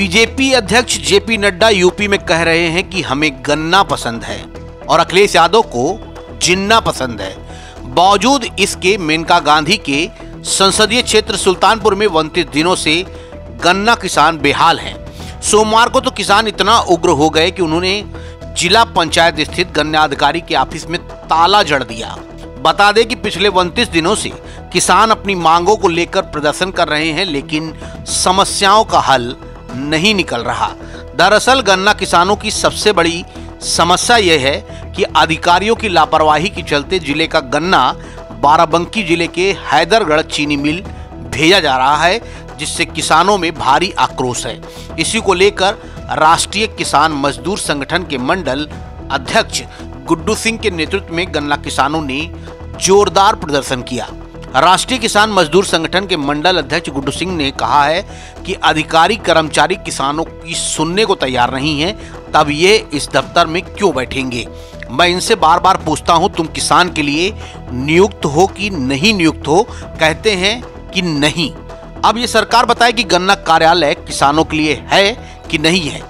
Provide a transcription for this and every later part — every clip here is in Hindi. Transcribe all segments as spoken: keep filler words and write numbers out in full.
बीजेपी अध्यक्ष जेपी नड्डा यूपी में कह रहे हैं कि हमें गन्ना पसंद है और अखिलेश यादव को जिन्ना पसंद है। बावजूद इसके मेनका गांधी के संसदीय क्षेत्र सुल्तानपुर में उनतीस दिनों से गन्ना किसान बेहाल हैं। सोमवार को तो किसान इतना उग्र हो गए कि उन्होंने जिला पंचायत स्थित गन्ना अधिकारी के ऑफिस में ताला जड़ दिया। बता दें कि पिछले उनतीस दिनों से किसान अपनी मांगों को लेकर प्रदर्शन कर रहे हैं, लेकिन समस्याओं का हल नहीं निकल रहा। दरअसल गन्ना किसानों की सबसे बड़ी समस्या यह है कि अधिकारियों की लापरवाही के चलते जिले का गन्ना बाराबंकी जिले के हैदरगढ़ चीनी मिल भेजा जा रहा है, जिससे किसानों में भारी आक्रोश है। इसी को लेकर राष्ट्रीय किसान मजदूर संगठन के मंडल अध्यक्ष गुड्डू सिंह के नेतृत्व में गन्ना किसानों ने जोरदार प्रदर्शन किया। राष्ट्रीय किसान मजदूर संगठन के मंडल अध्यक्ष गुड्डू सिंह ने कहा है कि अधिकारी कर्मचारी किसानों की सुनने को तैयार नहीं है, तब ये इस दफ्तर में क्यों बैठेंगे। मैं इनसे बार बार पूछता हूं, तुम किसान के लिए नियुक्त हो कि नहीं नियुक्त हो, कहते हैं कि नहीं। अब ये सरकार बताए कि गन्ना कार्यालय किसानों के लिए है कि नहीं है।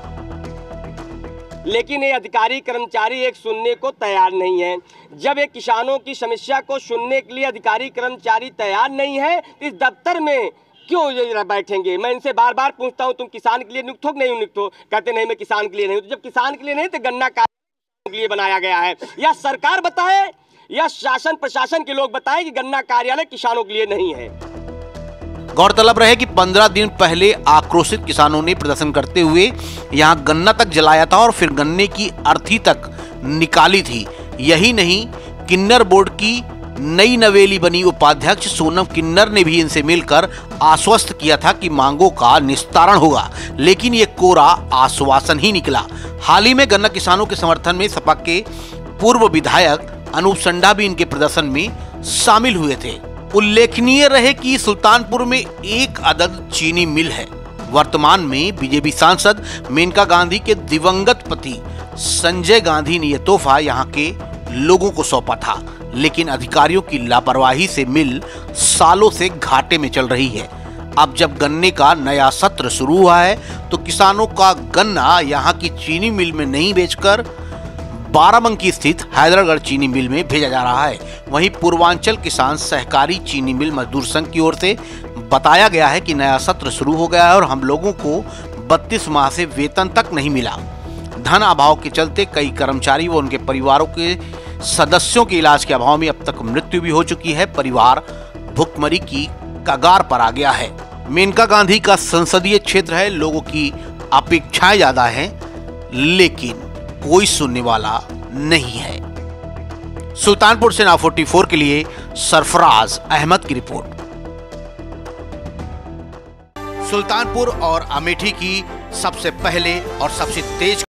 लेकिन ये अधिकारी कर्मचारी एक सुनने को तैयार नहीं है। जब एक किसानों की समस्या को सुनने के लिए अधिकारी कर्मचारी तैयार नहीं है, तो इस दफ्तर में क्यों ये बैठेंगे। मैं इनसे बार बार पूछता हूं, तुम किसान के लिए नियुक्त हो कि नहीं नियुक्त हो, कहते नहीं मैं किसान के लिए नहीं हूं। तो जब किसान के लिए नहीं तो गन्ना कार्यालय के लिए बनाया गया है। या सरकार बताए या शासन प्रशासन के लोग बताए कि गन्ना कार्यालय किसानों के लिए नहीं है। गौरतलब रहे कि पंद्रह दिन पहले आक्रोशित किसानों ने प्रदर्शन करते हुए यहां गन्ना तक जलाया था और फिर गन्ने की अर्थी तक निकाली थी। यही नहीं, किन्नर बोर्ड की नई नवेली बनी उपाध्यक्ष सोनम किन्नर ने भी इनसे मिलकर आश्वस्त किया था कि मांगों का निस्तारण होगा, लेकिन ये कोरा आश्वासन ही निकला। हाल ही में गन्ना किसानों के समर्थन में सपा के पूर्व विधायक अनूप संडा भी इनके प्रदर्शन में शामिल हुए थे। उल्लेखनीय रहे कि सुल्तानपुर में एक अदद चीनी मिल है। वर्तमान में बीजेपी सांसद मेनका गांधी के दिवंगत पति संजय गांधी ने यह तोहफा यहां के लोगों को सौंपा था, लेकिन अधिकारियों की लापरवाही से मिल सालों से घाटे में चल रही है। अब जब गन्ने का नया सत्र शुरू हुआ है तो किसानों का गन्ना यहां की चीनी मिल में नहीं बेचकर बाराबंकी स्थित हैदरगढ़ चीनी मिल में भेजा जा रहा है। वहीं पूर्वांचल किसान सहकारी चीनी मिल मजदूर संघ की ओर से बताया गया है कि नया सत्र शुरू हो गया है और हम लोगों को बत्तीस माह से वेतन तक नहीं मिला। धन अभाव के चलते कई कर्मचारी व उनके परिवारों के सदस्यों के इलाज के अभाव में अब तक मृत्यु भी हो चुकी है। परिवार भुखमरी की कगार पर आ गया है। मेनका गांधी का संसदीय क्षेत्र है, लोगों की अपेक्षाएं ज्यादा हैं, लेकिन कोई सुनने वाला नहीं है। सुल्तानपुर से नाउ चौवालीस के लिए सरफराज अहमद की रिपोर्ट। सुल्तानपुर और अमेठी की सबसे पहले और सबसे तेज